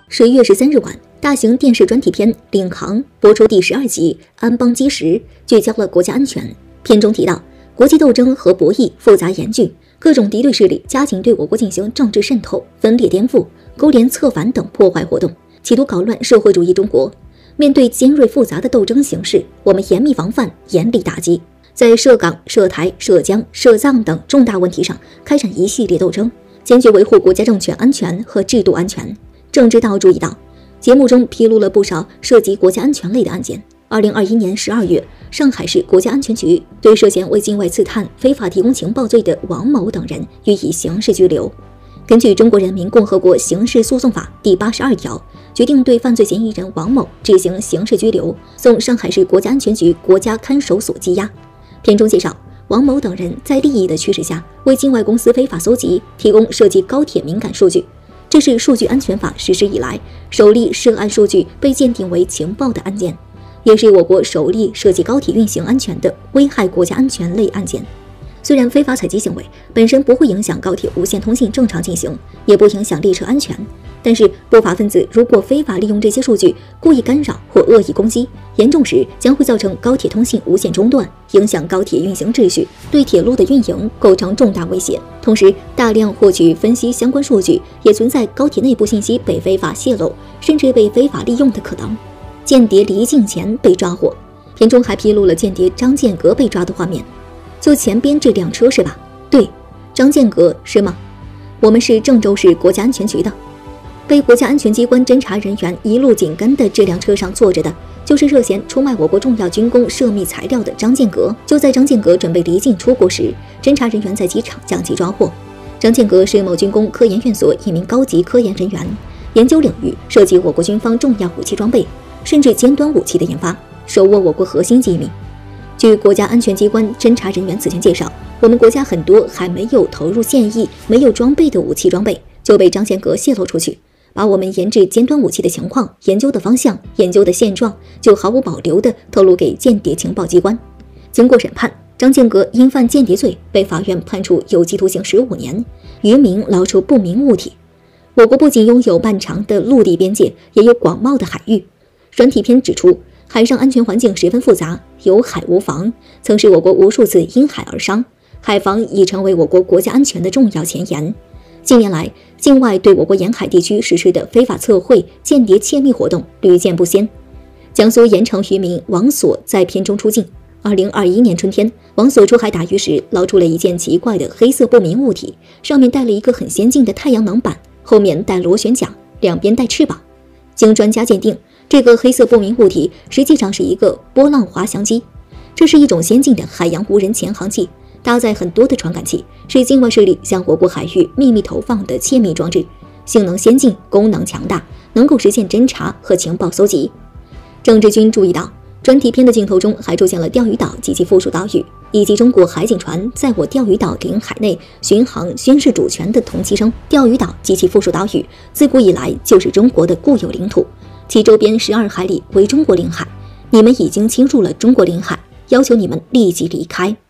11月13日晚，大型电视专题片《领航》播出第12集《安邦基石》，聚焦了国家安全。片中提到，国际斗争和博弈复杂严峻，各种敌对势力加紧对我国进行政治渗透、分裂颠覆、勾连策反等破坏活动，企图搞乱社会主义中国。面对尖锐复杂的斗争形势，我们严密防范，严厉打击，在涉港、涉台、涉疆、涉藏等重大问题上开展一系列斗争，坚决维护国家政权安全和制度安全。政治道注意到，节目中披露了不少涉及国家安全类的案件。2021年12月，上海市国家安全局对涉嫌为境外刺探、非法提供情报罪的王某等人予以刑事拘留。根据《中国人民共和国刑事诉讼法》第82条，决定对犯罪嫌疑人王某执行刑事拘留，送上海市国家安全局国家看守所羁押。片中介绍，王某等人在利益的驱使下，为境外公司非法搜集、提供涉及高铁敏感数据。这是数据安全法实施以来首例涉案数据被鉴定为情报的案件，也是我国首例涉及高铁运行安全的危害国家安全类案件。虽然非法采集行为本身不会影响高铁无线通信正常进行，也不影响列车安全，但是不法分子如果非法利用这些数据故意干扰或恶意攻击，严重时将会造成高铁通信无线中断，影响高铁运行秩序，对铁路的运营构成重大威胁。同时，大量获取分析相关数据，也存在高铁内部信息被非法泄露，甚至被非法利用的可能。间谍离境前被抓获，片中还披露了间谍张建革被抓的画面。就前边这辆车是吧？对，张建革是吗？我们是郑州市国家安全局的。被国家安全机关侦查人员一路紧跟的这辆车上坐着的，就是涉嫌出卖我国重要军工涉密材料的张建革。就在张建革准备离境出国时，侦查人员在机场将其抓获。张建革是某军工科研院所一名高级科研人员，研究领域涉及我国军方重要武器装备，甚至尖端武器的研发，手握我国核心机密。据国家安全机关侦查人员此前介绍，我们国家很多还没有投入现役、没有装备的武器装备就被张建革泄露出去，把我们研制尖端武器的情况、研究的方向、研究的现状就毫无保留地透露给间谍情报机关。经过审判，张建革因犯间谍罪被法院判处有期徒刑15年，渔民捞出不明物体。我国不仅拥有漫长的陆地边界，也有广袤的海域。专题片指出，海上安全环境十分复杂，有海无防曾使我国无数次因海而伤，海防已成为我国国家安全的重要前沿。近年来，境外对我国沿海地区实施的非法测绘、间谍窃密活动屡见不鲜。江苏盐城渔民王所在片中出镜。2021年春天，王所出海打鱼时捞出了一件奇怪的黑色不明物体，上面带了一个很先进的太阳能板，后面带螺旋桨，两边带翅膀。经专家鉴定，这个黑色不明物体实际上是一个波浪滑翔机，这是一种先进的海洋无人潜航器，搭载很多的传感器，是境外势力向我国海域秘密投放的窃密装置，性能先进，功能强大，能够实现侦察和情报搜集。郑志军注意到，专题片的镜头中还出现了钓鱼岛及其附属岛屿，以及中国海警船在我钓鱼岛领海内巡航宣示主权的同期声。钓鱼岛及其附属岛屿自古以来就是中国的固有领土，其周边12海里为中国领海，你们已经侵入了中国领海，要求你们立即离开。